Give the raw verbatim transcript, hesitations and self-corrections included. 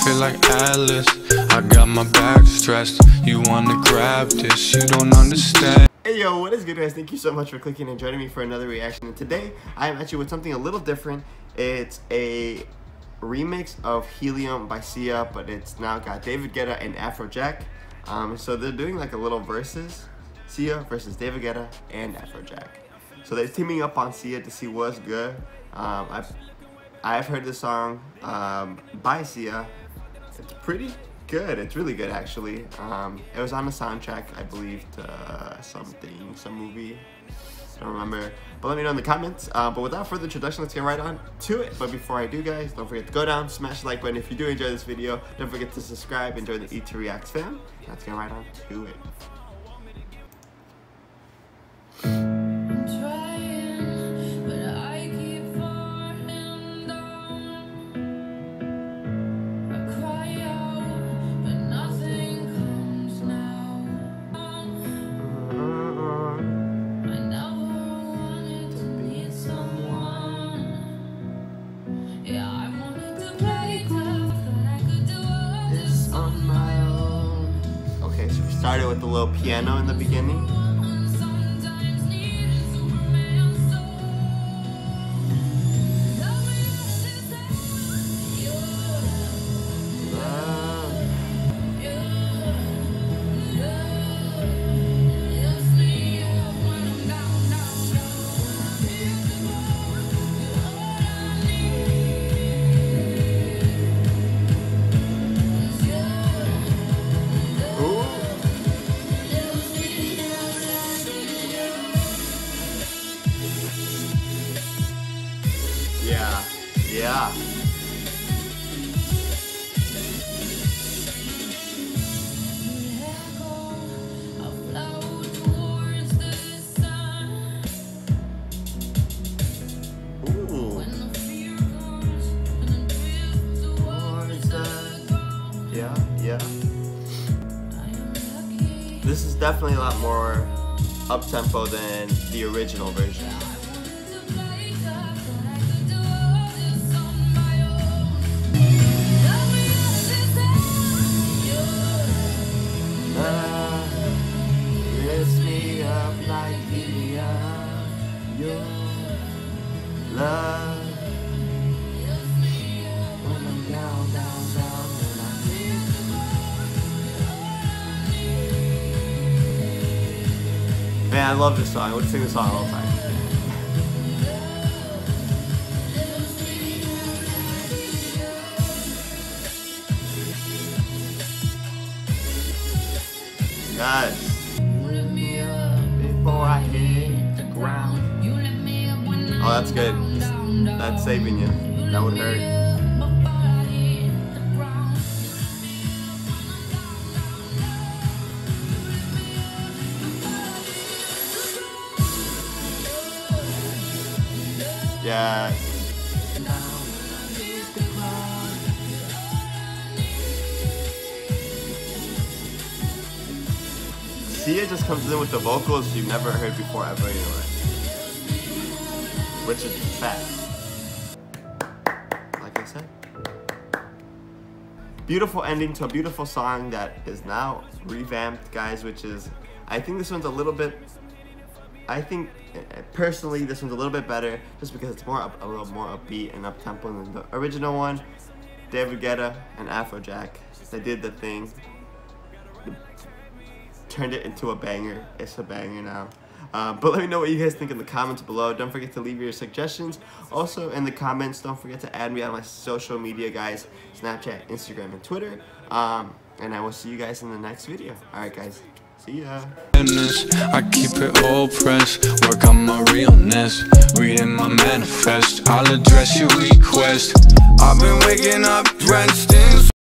feel like Alice. I got my back stressed. You wanna grab this, you don't understand. Hey yo, what is good guys? Thank you so much for clicking and joining me for another reaction. And today I am actually with something a little different. It's a remix of Helium by Sia, but it's now got David Guetta and Afrojack. Um, so they're doing like a little versus, Sia versus David Guetta and Afrojack. So they're teaming up on Sia to see what's good. Um, I've I've heard this song um, by Sia. It's pretty good. It's really good actually. Um, it was on the soundtrack, I believe, to uh, something, some movie. I don't remember. But let me know in the comments. Uh, but without further introduction, let's get right on to it. But before I do, guys, don't forget to go down, smash the like button if you do enjoy this video. Don't forget to subscribe and join the E two Reacts fam. Let's get right on to it. Started with the little piano in the beginning. Yeah, yeah. Ooh. Yeah, yeah. This is definitely a lot more up-tempo than the original version. Love when I'm down, down, down, and I Man, I love this song. I would sing this song all the time. Guys, before I hit the ground. Oh, that's good. That's saving you. That would hurt. Yeah. Sia just comes in with the vocals you've never heard before ever in your life. Which is fast. Like I said. Beautiful ending to a beautiful song that is now revamped, guys, which is, I think this one's a little bit, I think, personally, this one's a little bit better, just because it's more up, a little more upbeat and up-tempo than the original one. David Guetta and Afrojack, they did the thing. They turned it into a banger. It's a banger now. Uh, but let me know what you guys think in the comments below. Don't forget to leave your suggestions. Also in the comments, don't forget to add me on my social media, guys. Snapchat, Instagram, and Twitter. Um, and I will see you guys in the next video. Alright guys, see ya. I keep it all pressed, work on my realness. Reading my manifest, I'll address your request. I've been waking up drenched in